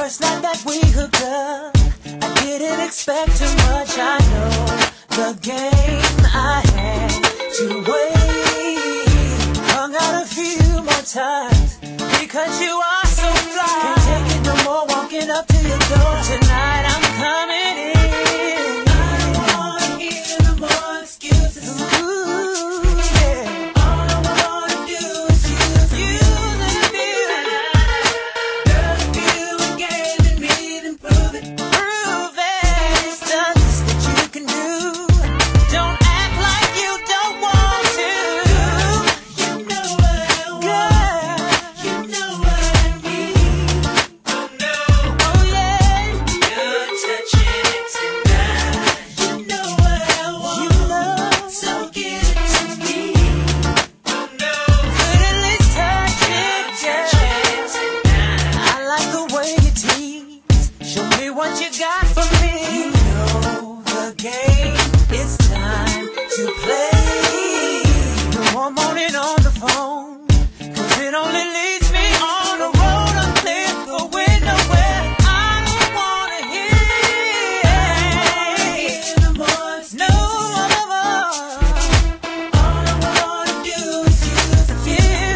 first night that we hooked up, I didn't expect too much. I know the game I had to wait. Hung out a few more times because you are so fly. Can't take it no more walking up to your door. Tonight I'm coming in. I don't wanna hear no more excuses. Ooh, yeah. All I wanna do is use you and feel it. Girl, if you were giving me, then prove it. Prove it. It's the least that you can do. Don't act like you don't want to. You know what I want. You know what I need. Oh no. Oh yeah. You're touching it tonight. You know what I want. You know. So give it to me. Oh no. Could at least touch it, yeah. I like the way you tease. Show me what you got for me. You know the game. It's time to play. No more moaning on the phone, 'cause it only leads me on the road unclear, going nowhere. I don't wanna hear no more. No more. All I wanna do is use you.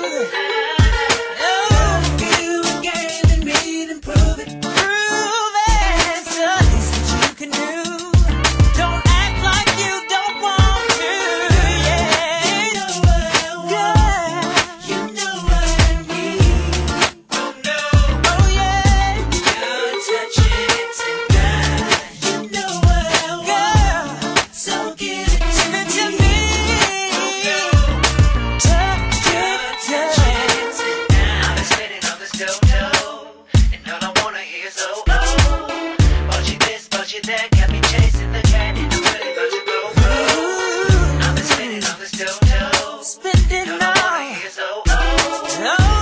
Oh, if you again and me, then prove it. Prove it. It's the least that you can do. Don't act like you don't want to. Yeah. You know what I want. You know what I need. Oh no. Oh yeah. You're touching it tonight. You know what I want. So give it to me. Touch it, yeah. I've been spinning on this dodo, and all I wanna hear is oh oh. Bought you this, bought you that, got me chasing the cat, and I'm really about to go go. I've been spinning on this dodo, Spend it and all I wanna now. hear is oh oh. Oh